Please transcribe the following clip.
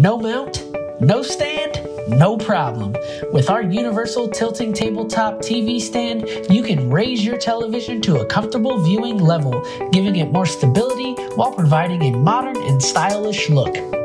No mount, no stand, no problem. With our universal tilting tabletop TV stand, you can raise your television to a comfortable viewing level, giving it more stability while providing a modern and stylish look.